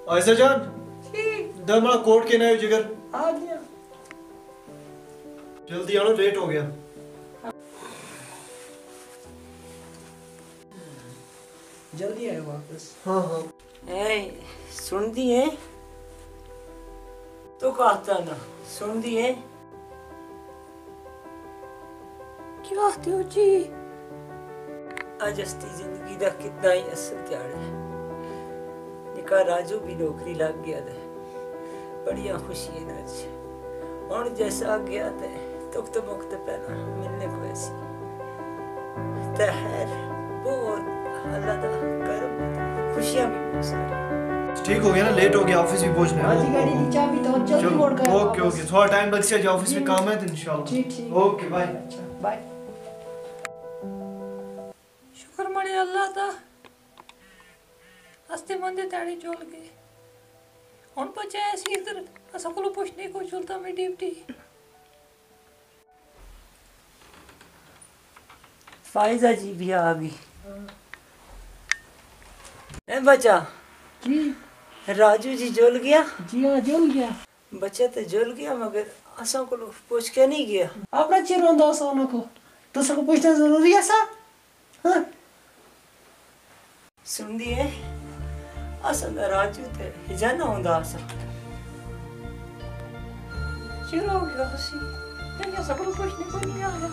आयशा जान दमा कोर्ट के नए जिगर आ गया। जल्दी आना, लेट हो गया। जल्दी आए वापस। हाँ हाँ। सुन दी है तो कहता ना सुन दी है। क्या आते हो जी? आज अस्ती जिंदगी का कितना ही असर त्याड़ है। निका राजू भी नौकरी लग गया था, बढ़िया खुशी है ना जी। और जैसा गया था तो मुक्त पहना मिलने को ऐसी तहर बहुत अल्लाह दा करम, खुशियां भी बहुत सारी। ठीक हो गया ना, लेट हो गया, ऑफिस भी पहुंचना है। आज गाड़ी की चाबी तो जल्दी मोड़ कर। ओके ओके, थोड़ा टाइम लग जाए, ऑफिस में काम है तो इंशाल्लाह। ठीक। Okay bye. बाय। शुक्र मणे अल्लाह दा, हस्ते मंदे ताड़ी चोल गए। हुन बच्चा ऐसी इधर असा को पूछने को चलता मैं ड्यूटी। फाइजा जी भी आ गई। ए बच्चा जी राजू जी जुल गया? जी हाँ जुल गया। बच्चा तो जुल गया मगर असा को पूछ के नहीं गया। अपना चिर होंदा सोना को तो सबको पूछना जरूरी है सा। हाँ सुन दी है असा दा राजू ते हिजाना होंदा असा चिर हो गया हसी ते सब को पूछने को नहीं आया।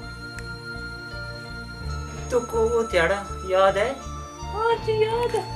तो को वो त्याड़ा याद है? हाँ जी याद है।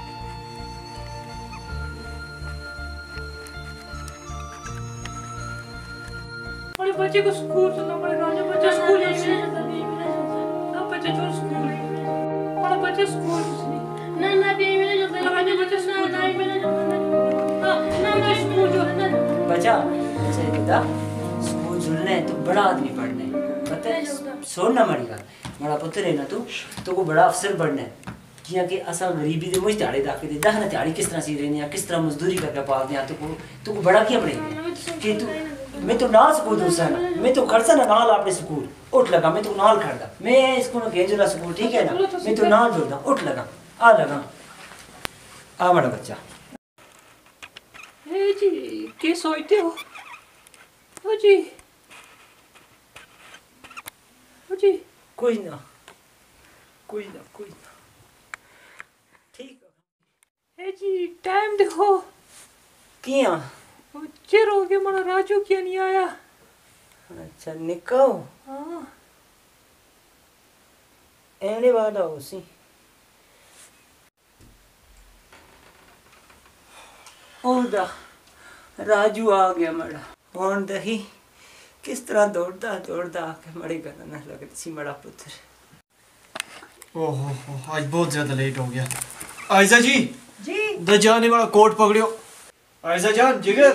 बड़े बच्चे को स्कूल चलना पड़ेगा। जो बच्चा स्कूल ना बच्चे जो स्कूल बड़ा बच्चे स्कूल ना भी मेरे जो बच्चे बच्चे स्कूल ना मेरे जो ना स्कूल जो बच्चा अच्छा बेटा स्कूल जुलने तो बड़ा आदमी पढ़ने पता है। सोना मरेगा बड़ा पुत्र है ना तू को बड़ा अफसर बनना है। जियां कि असा गरीबी दे मुझ दिहाड़ी दाके दे दहना दिहाड़ी किस तरह सी रहने किस तरह मजदूरी करके पालते हैं। तू को बड़ा क्या पड़ेगा कि तू मैं तो ना स्कूल दूसरा ना मैं तो खर्चा ना नाल अपने स्कूल उठ लगा। मैं तो नाल खड़दा मैं स्कूल में भेजूला स्कूल ठीक है ना। मैं तो नाल जुड़दा उठ लगा आ लगा आ बड़ा बच्चा। ए जी के सोचते हो? ओ जी कोई ना ठीक है। ए जी टाइम देखो किया चिर हो गया मना राजू क्या नहीं आया। अच्छा निकाओ हाँ एने वाला उसी ओदा राजू आ गया मड़ा। और दही किस तरह दौड़दा आके मड़े घर ना लग रही सी मड़ा पुत्र। ओहो आज बहुत ज्यादा लेट हो गया। आयशा जी जी जाने वाला कोट पकड़ियो। आयशा जान जिगर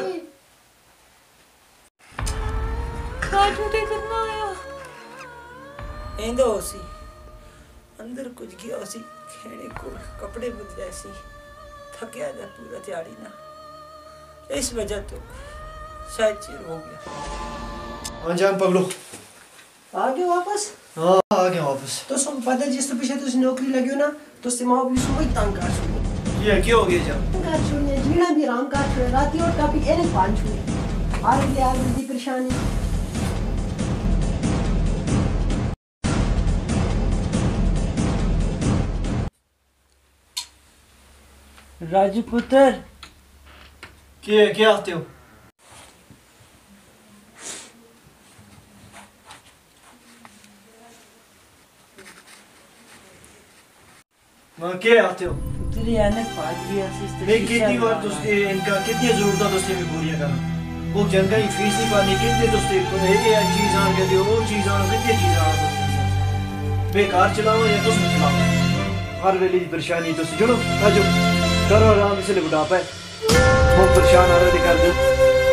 राजू ते करना आया एंदो उसी अंदर कुछ गया उसी खेने को कपड़े बदले सी थकिया था पूरा दिहाड़ी ना इस वजह तो शायद चिर हो गया। हाँ जान पकड़ो। आ गए वापस? हाँ आ गया वापस। तो सब पता है जिस तो पीछे तुझे नौकरी लगी हो ना तो उससे माँ भी सुबह तंग कर छुड़े। ये क्या हो गया जान? कर छुड़े जीना भी आराम कर छुड़े राती और काफी एने पान छुड़े आ गई परेशानी। राजू पुत्र क्या आते हो? क्या आते हो? तेरी ऐनक फाड़ दिया मैं कितनी बार दोस्ती इनका कितनी जरूरत दोस्ती में पूरी करना वो जनका की फीस नहीं पानी कितने दोस्ती ये चीज आन के दियो वो चीज आन कितनी चीज आन बेकार चलाओ या तुम चलाओ हर वेले की परेशानी तो जुड़ो आजो करो आराम से बुढ़ापा है वो परेशान आ रहे कर दो।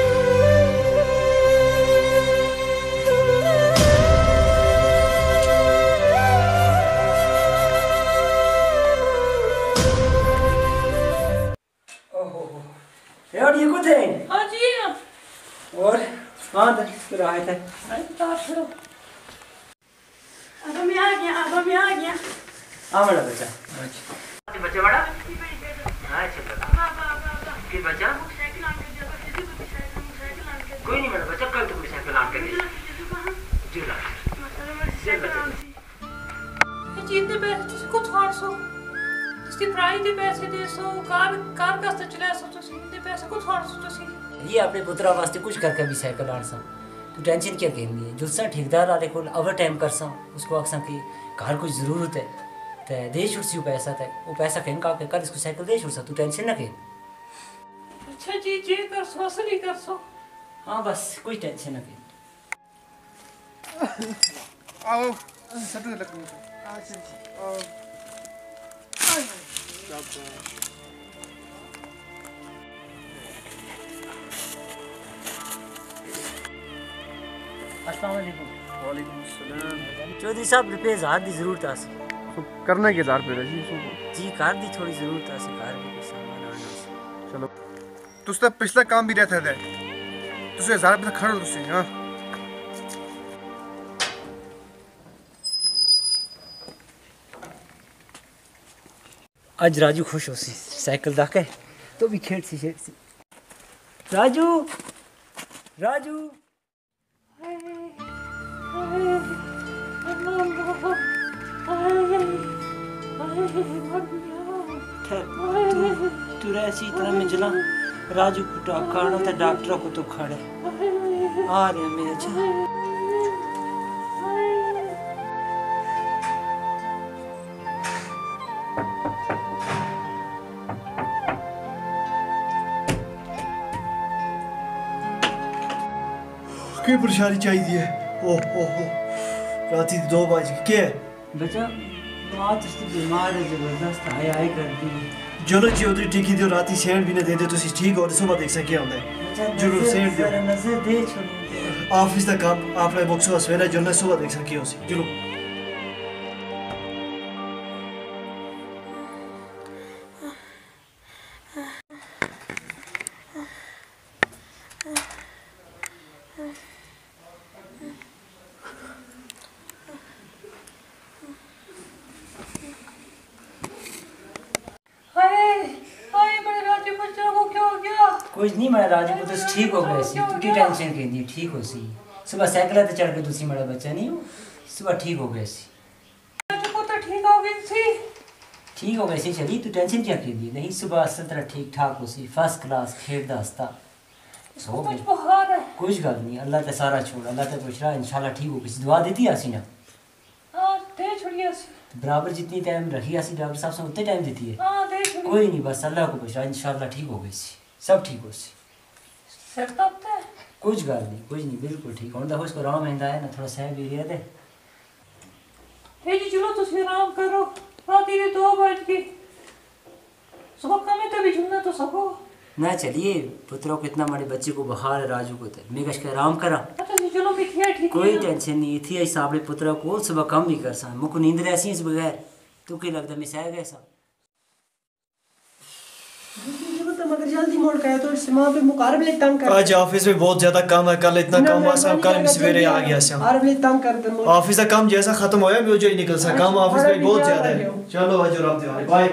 यार ये कुछ है? हाँ जी और हाँ तो रहा था अब मैं आ गया हाँ बड़ा बच्चा बच्चा बड़ा हाँ चलो कि बच्चा साइकिल आन के दिया कर दीदी को साइकिल आन के कोई नहीं मेरा बच्चा कल तुम साइकिल आन कर दे जी ला मतलब मेरी साइकिल आन सी ਇਹ ਚੀਜ਼ ਦੇ ਪੈਸੇ ਤੁਸੀਂ ਕੁਝ ਖਾਣ ਸੋ ਤੁਸੀਂ ਪ੍ਰਾਈ ਦੇ ਪੈਸੇ ਦੇ ਸੋ ਕਾਰ ਕਸਤ ਚਲਾ ਸੋ ਤੁਸੀਂ ਦੇ ਪੈਸੇ ਕੁਝ ਖਾਣ ਸੋ ਤੁਸੀਂ ये अपने पुत्रा वास्ते कुछ करके भी साइकिल आन सा तू टेंशन क्या कहनी है जुलसा ठेकेदार वाले को ओवर टाइम कर सा उसको आखसा कि घर कुछ ज़रूरत है तो दे छुड़सी वो पैसा कहीं का के कर इसको साइकिल दे छुड़सा तू टेंशन ना कर अच्छा जी जे कर सो असली कर सो हाँ बस कोई टेंशन ना कर आओ सटू लग अच्छा अस्सलाम वालेकुम वालेकुम अस्सलाम चौधरी साहब रुपये 1000 की जरूरत है करना के 1000 रुपए जी जी कार दी थोड़ी जरूरत है कार भी कोई सामान आना सी चलो तुस तो पिछला काम भी रहता है तुसे 1000 रुपए खड़ो तुसे हां आज राजू खुश हो सी साइकिल दाके तो भी खेड़ सी राजू राजू तू ऐसी तरह में जला राजू को खाना था डॉक्टर को तो खड़े आ रहे हैं मेरे अच्छा की परेशानी चाहिए ओह राती 2 बज के बच्चा बात उसकी बीमार है जबरदस्त आए करती है चलो जी उधर टिकी दियो राती सेंड भी ना दे दे तुसी ठीक हो सुबह देख सके आंदा है जरूर सेंड दियो नजर दे छोड़ी ऑफिस का काम आपने बक्सो सवेरा जो ना सुबह देख सके हो सी चलो कुछ नहीं मेरा राजू को तो ठीक हो गया सी तू की टेंशन के नहीं ठीक हो सी सुबह साइकिल पे चढ़ के तुसी मेरा बच्चा नहीं हो सुबह ठीक हो गया सी राजू को तो ठीक हो गई थी ठीक हो गई सी चली तू टेंशन क्या की दी नहीं सुबह असल तरह ठीक ठाक हो सी फर्स्ट क्लास खेलदा हंसता इसको कुछ बुखार है कुछ गल नहीं अल्लाह ते सारा छोड़ अल्लाह ते पूछ रहा इंशाल्लाह ठीक हो गई दुआ देती आसी ना हां दे छोड़िए बराबर जितनी टाइम रखी आसी डॉक्टर साहब से उतने टाइम देती है हां दे छोड़िए कोई नहीं बस अल्लाह को पूछ रहा इंशाल्लाह ठीक हो गई सी सब ठीक हो सी सर तब है कुछ गल नहीं कुछ नहीं बिल्कुल ठीक होंदा उसको आराम आंदा है ना थोड़ा सह भी रिया दे हे जी चलो तुम आराम करो रात ही 2 बज गई सुबह का में तभी झुमना तो सको ना चलिए पुत्रों को इतना बड़े बच्चे को बुखार है राजू को तो मैं कश के आराम करा अच्छा जी चलो भी ठीक है कोई टेंशन नहीं थी ऐसा अपने पुत्रों को सुबह कम भी कर सा मुझको नींद ऐसी इस बगैर तो क्या लगता मैं सह गया सा तो मगर जल्दी मोड़ के आया तो इससे वहाँ पे मुकाबले तंग कर आज ऑफिस में बहुत ज्यादा काम है कल इतना काम आसा कल मैं सवेरे आ गया सा मुकाबले तंग कर दे ऑफिस का काम जैसा खत्म होया मैं जो ही निकल सा काम ऑफिस में बहुत ज्यादा है चलो आज रात दे बाय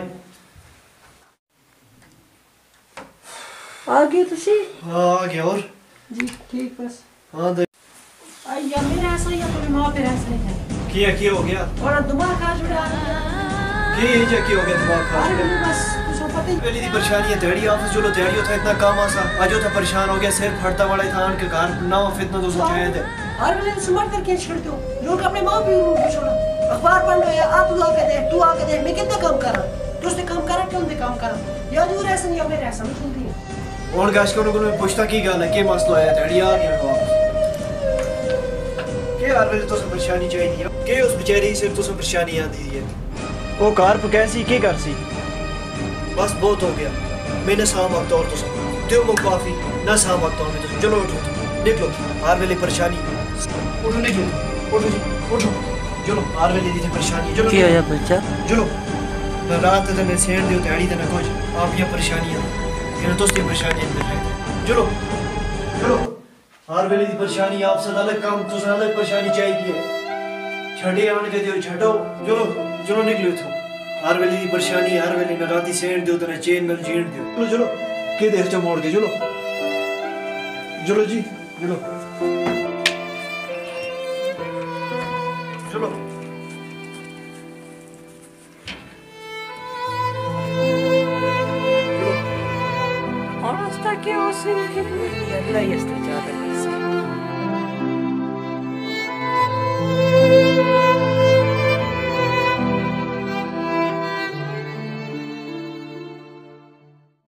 आ गए तुसी हां आ गया और जी ठीक बस हां दे या मेरा ऐसा या तो मां पे ऐसा है क्या हो गया और दिमाग खा जुड़ा ये जो क्या हो गया दिमाग खा अरे बस कुछ पता ही पहली दी परेशानी है तेरी ऑफिस चलो तेरी था इतना काम आसा आज था परेशान हो गया सिर फटता वाला था आन के घर ना फितना तो सोचा है हर वेले स्मार्ट करके छोड़ दो लोग अपने मां पे छोड़ो अखबार पढ़ रहे हैं आप तू आके दे मैं कितना काम कर रहा तू उसने काम करा क्यों नहीं काम करा या दूर ऐसा नहीं मेरे ऐसा नहीं सुनती है और गाश को मैं पूछता की गल है के मसला है तेरी आ गया वापस के हर वेले तो परेशानी चाहिए के उस बेचारी से तो परेशानी आती है वो कार पर कैसी के कर सी बस बहुत हो गया मैंने साम वक्त और तो दो मुख काफी ना साम वक्त और तो चलो उठो निकलो हर वेले परेशानी उठो निकलो उठो जी उठो चलो हर वेले दी परेशानी चलो क्या है बच्चा चलो ना रात ते मैं सेण दियो तेड़ी ते ना कुछ आप ये परेशानियां ये तो उसकी परेशानी है चलो चलो हर वेले दी परेशानी आप से अलग काम तो से अलग परेशानी चाहिए छड़े आन के दियो छड़ो चलो चलो निकलो इथों हर वेले दी परेशानी हर वेले न राती सेण दियो ते न चैन न जीण दियो चलो चलो के देख च मोड़ के चलो चलो जी चलो चलो और रास्ता क्या हो से अल्लाह ही अस्ते चाहता है